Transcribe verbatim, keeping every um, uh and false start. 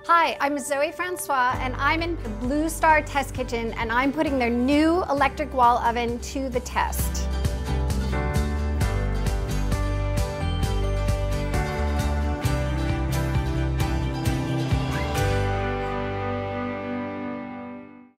Hi, I'm Zoe Francois and I'm in the BlueStar test kitchen and I'm putting their new electric wall oven to the test.